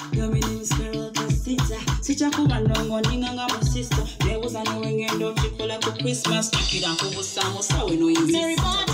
Dominion Sparrow Casita. Sicha Kubandongo Ninganga sister. There was a no ring and don't you call up for Christmas. Kid and Kubu Samo, so we know you.